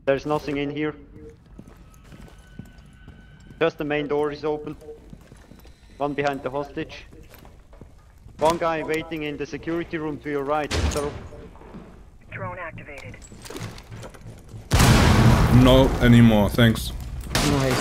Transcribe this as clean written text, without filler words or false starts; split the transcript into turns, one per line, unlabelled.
There's nothing in here. Just the main door is open. One behind the hostage. One guy waiting in the security room to your right, sir.
Drone activated.
No anymore, thanks.
Nice.